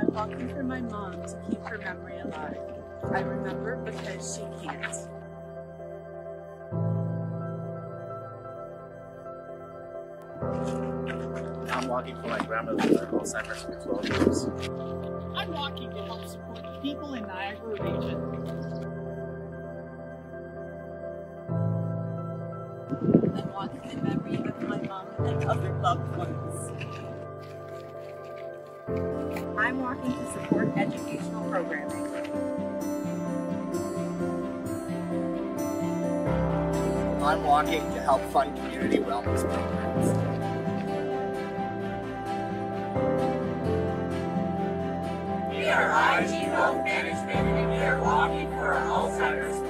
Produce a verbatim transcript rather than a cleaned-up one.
I'm walking for my mom to keep her memory alive. I remember because she can't. I'm walking for my grandmother with Alzheimer's for twelve years. I'm walking to help support the people in Niagara region. I'm walking in memory of my mom and other loved ones. I'm walking to support educational programming. I'm walking to help fund community wellness programs. We are I G Wealth Management, and we are walking for our Alzheimer's